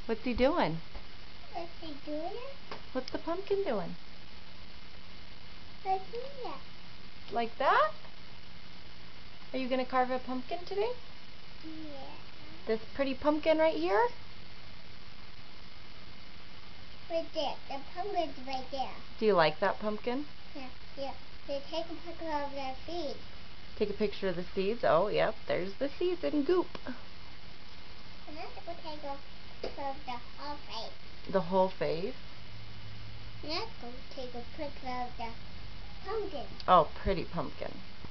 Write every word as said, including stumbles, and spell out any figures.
What's he doing? What's he doing? What's the pumpkin doing? What's here? Like that? Are you going to carve a pumpkin today? Yeah. This pretty pumpkin right here? Right there. The pumpkin's right there. Do you like that pumpkin? Yeah. Yeah. They take a picture of their feet. Take a picture of the seeds? Oh, yep. There's the seeds in goop. And then we'll take a picture of the whole face. The whole face? And let's go take a picture of the pumpkin. Oh, pretty pumpkin.